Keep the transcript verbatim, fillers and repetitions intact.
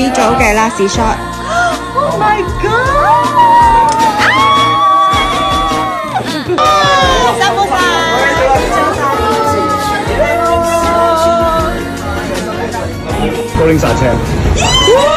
B 組嘅 last shot。 Oh my god！ 辛苦晒！ 高領剎車。